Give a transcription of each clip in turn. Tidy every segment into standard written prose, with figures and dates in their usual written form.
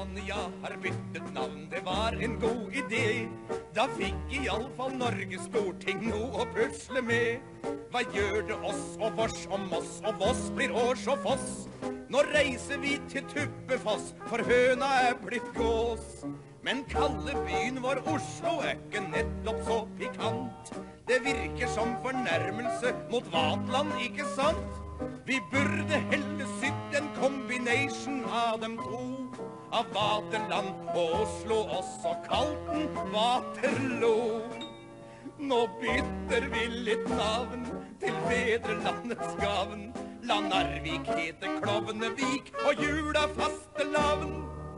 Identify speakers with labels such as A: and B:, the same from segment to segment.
A: Kristiania har byttet navn, det var en god idé. Da fikk i alle fall Norges Storting noe å pusle med. Hva gjør det oss og vårs og Moss, og Voss blir Års og Foss? Nå reiser vi til Tuppefoss, for høna er blitt gås. Men kalle byen vår Oslo er ikke nettopp så pikant. Det virker som fornærmelse mot Vatland, ikke sant? Vi burde heller sydd en combination av dem to. Av Vaterland og Oslo, også kalt den Waterloo. Nå bytter vi litt navn til fedrelandets gavn. La Narvik hete Klovnevik og jula fastelavn.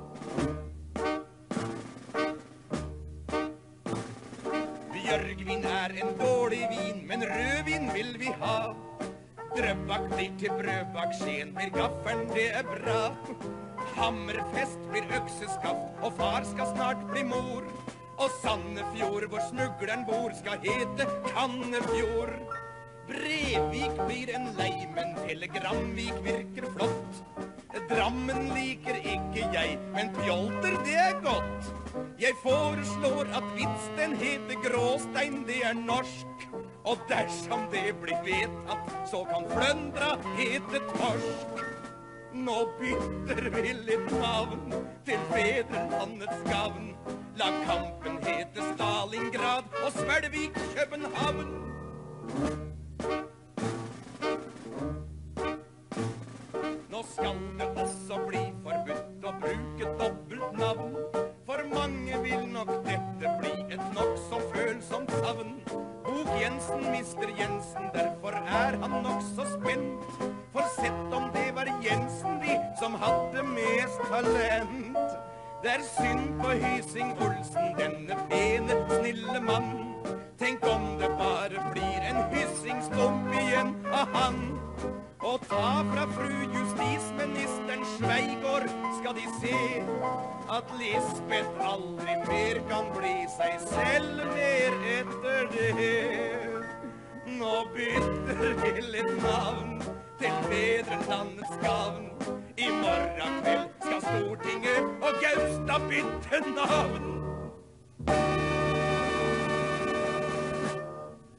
A: Bjørgvin er en dårlig vin, men rødvin vil vi ha. Drøbak blir til brødbak, Skien blir gaffelen, det er bra. Hammerfest blir økseskaft, og far skal snart bli mor. Og Sandefjord, hvor smugleren bor, skal hete Kannefjord. Brevik blir en lei, men Telegramvik virker flott. Drammen liker ikke jeg, men Pjolter, det er godt. Jeg foreslår at Hvitsten heter Gråstein, det er norsk. Og dersom det blir vedtatt, så kan Fløndra hete Torsk. Nå bytter vi litt navn til fedrelandets gavn. La Kampen hete Stalingrad og Svelvik København. Nå skal det også bli forbudt å bruke dobbelt navn. For mange vil nok dette bli et nok så følsomt savn. Bok Jensen mister Jensen, derfor er han nok så spent. For sett om det var Jensen de som hadde mest talent. Det er synd på Hysing Olsen, denne pene, snille mann. Tenk om det bare blir en hyssingstump igjen av han. Og ta fra fru justisministeren Sveigård, skal de se at Lisbeth aldri mer kan bli seg selv mer etter det. Nå bytter vi litt navn til fedrelandets gavn. I morgen kveld skal Stortinget og Gaustad bytte navn.